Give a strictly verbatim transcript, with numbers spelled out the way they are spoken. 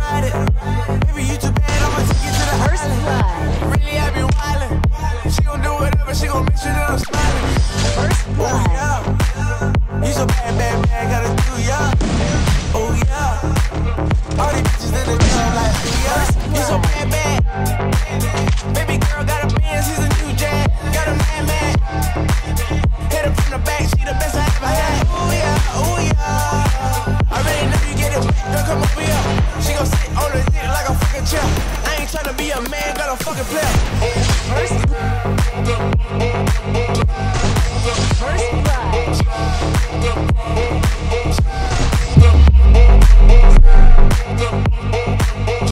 ride it. Baby, you too bad, I'ma take you to the First blood. Really, I be wildin'. She gon' do whatever, she gon' make sure that I'm smiling. First blood. Oh yeah, you so bad, bad, bad, gotta do ya. Oh yeah, all these bitches in the club like, oh yeah, you so bad, bad. Baby girl got a Benz, he's a new jag, got a mad, mad. Hit her from the back, she the best I ever had. Oh yeah, oh yeah, I already know you get it, girl come over here. She gon' sit on the dick like a fucking chair. I ain't tryna be a man, got a fucking player. First blood. First blood.